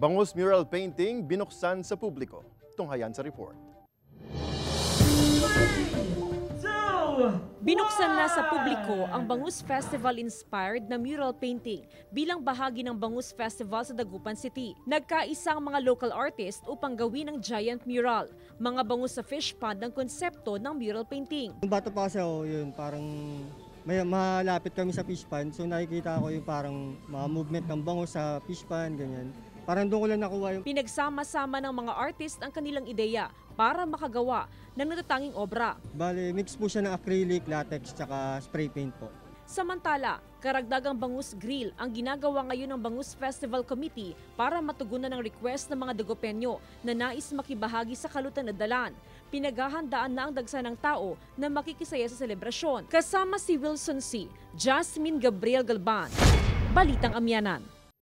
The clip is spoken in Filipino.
Bangus mural painting binuksan sa publiko. Tunghayan sa report. Binuksan na sa publiko ang Bangus Festival-inspired na mural painting bilang bahagi ng Bangus Festival sa Dagupan City. Nagkaisang mga local artist upang gawin ang giant mural. Mga bangus sa fish pond ang konsepto ng mural painting. Nung bata pa kasi ako, yun, parang malapit kami sa fish pond. So nakikita ko yung parang mga movement ng bangus sa fish pond, ganyan. Parang doon ko lang nakuha yung... Pinagsama-sama ng mga artist ang kanilang ideya para makagawa ng natatanging obra. Bale, mix po siya ng acrylic, latex, tsaka spray paint po. Samantala, karagdagang bangus grill ang ginagawa ngayon ng Bangus Festival Committee para matugunan ang request ng mga Dagupenyo na nais makibahagi sa kalutan na dalan. Pinaghahandaan na ang dagsa ng tao na makikisaya sa selebrasyon. Kasama si Wilson C., Jasmine Gabriel-Galban, Balitang Amianan.